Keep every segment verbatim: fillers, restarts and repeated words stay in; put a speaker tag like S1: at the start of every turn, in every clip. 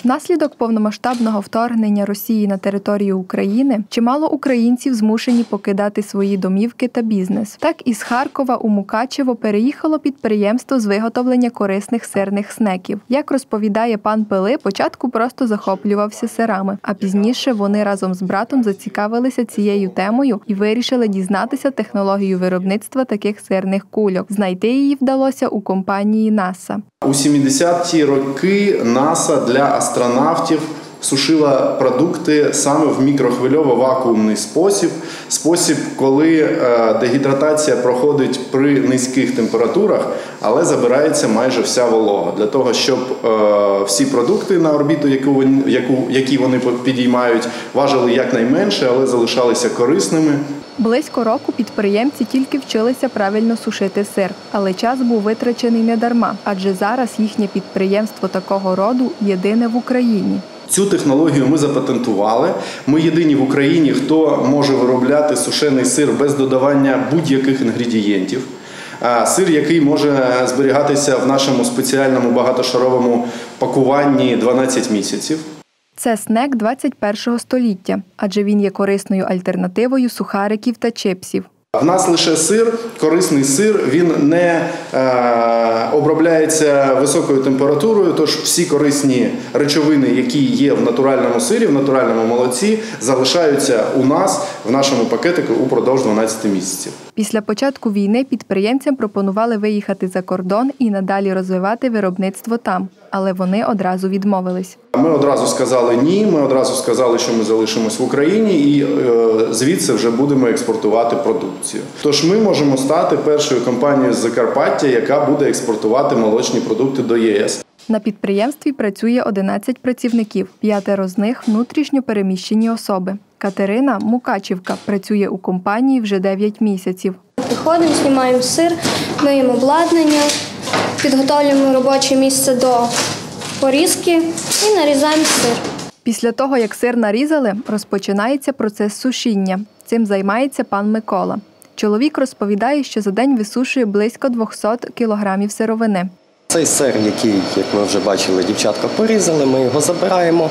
S1: Внаслідок повномасштабного вторгнення Росії на територію України чимало українців змушені покидати свої домівки та бізнес. Так із Харкова у Мукачево переїхало підприємство з виготовлення корисних сирних снеків. Як розповідає пан Пилип, спочатку просто захоплювався сирами, а пізніше вони разом з братом зацікавилися цією темою і вирішили дізнатися технологію виробництва таких сирних кульок. Знайти її вдалося у компанії НАСА.
S2: У сімдесяті роки НАСА для астронавтів сушила продукти саме в мікрохвильово-вакуумний спосіб. Спосіб, коли дегідратація проходить при низьких температурах, але забирається майже вся волога. Для того, щоб всі продукти на орбіту, які вони підіймають, важили якнайменше, але залишалися корисними.
S1: Близько року підприємці тільки вчилися правильно сушити сир. Але час був витрачений недарма, адже зараз їхнє підприємство такого роду єдине в Україні.
S2: Цю технологію ми запатентували. Ми єдині в Україні, хто може виробляти сушений сир без додавання будь-яких інгредієнтів. Сир, який може зберігатися в нашому спеціальному багатошаровому пакуванні дванадцять місяців.
S1: Це снек двадцять першого століття, адже він є корисною альтернативою сухариків та чипсів.
S2: В нас лише сир, корисний сир, він не е, обробляється високою температурою, тож всі корисні речовини, які є в натуральному сирі, в натуральному молоці, залишаються у нас, в нашому пакетику, упродовж дванадцяти місяців.
S1: Після початку війни підприємцям пропонували виїхати за кордон і надалі розвивати виробництво там, але вони одразу відмовились.
S2: Ми одразу сказали ні, ми одразу сказали, що ми залишимось в Україні і е, звідси вже будемо експортувати продукцію. Тож ми можемо стати першою компанією з Закарпаття, яка буде експортувати молочні продукти до ЄС.
S1: На підприємстві працює одинадцять працівників, п'ятеро з них – внутрішньо переміщені особи. Катерина, мукачівка, працює у компанії вже дев'ять місяців.
S3: Приходимо, знімаємо сир, миємо обладнання, підготовлюємо робоче місце до порізки і нарізаємо сир.
S1: Після того, як сир нарізали, розпочинається процес сушіння. Цим займається пан Микола. Чоловік розповідає, що за день висушує близько двохсот кілограмів сировини.
S4: Цей сир, який, як ми вже бачили, дівчатка порізали, ми його забираємо,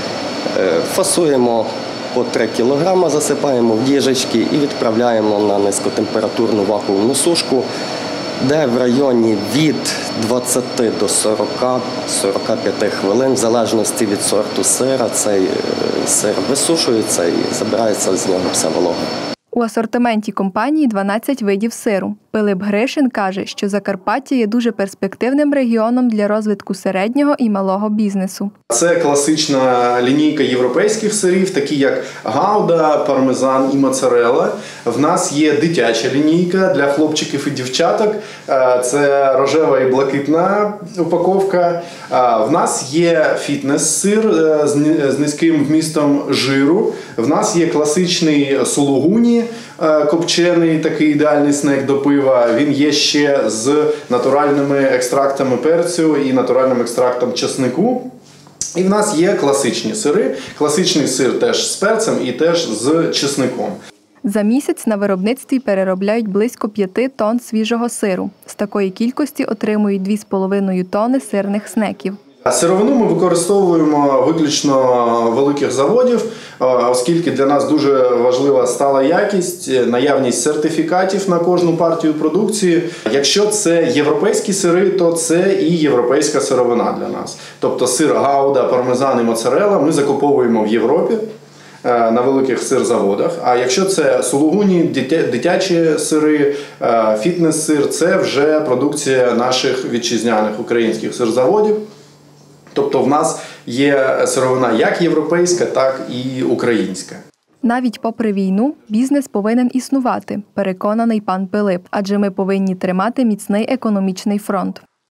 S4: фасуємо по три кілограми, засипаємо в діжечки і відправляємо на низькотемпературну вакуумну сушку, де в районі від двадцяти до сорока - сорока п'яти хвилин, в залежності від сорту сира, цей сир висушується і забирається з нього вся волога.
S1: У асортименті компанії дванадцять видів сиру. Пилип Гришин каже, що Закарпаття є дуже перспективним регіоном для розвитку середнього і малого бізнесу.
S2: Це класична лінійка європейських сирів, такі як гауда, пармезан і моцарелла. В нас є дитяча лінійка для хлопчиків і дівчаток. Це рожева і блакитна упаковка. В нас є фітнес-сир з низьким вмістом жиру. В нас є класичний сулугуні, копчений, такий ідеальний снек до пива. Він є ще з натуральними екстрактами перцю і натуральним екстрактом чеснику. І в нас є класичні сири. Класичний сир теж з перцем і теж з чесником.
S1: За місяць на виробництві переробляють близько п'яти тонн свіжого сиру. З такої кількості отримують дві з половиною тонни сирних снеків.
S2: Сировину ми використовуємо виключно великих заводів, оскільки для нас дуже важлива стала якість, наявність сертифікатів на кожну партію продукції. Якщо це європейські сири, то це і європейська сировина для нас. Тобто сир гауда, пармезан і моцарелла ми закуповуємо в Європі на великих сирзаводах. А якщо це сулугуні, дитячі сири, фітнес-сир, це вже продукція наших вітчизняних українських сирзаводів. Тобто в нас є сировина як європейська, так і українська.
S1: Навіть попри війну, бізнес повинен існувати, переконаний пан Пилип, адже ми повинні тримати міцний економічний фронт.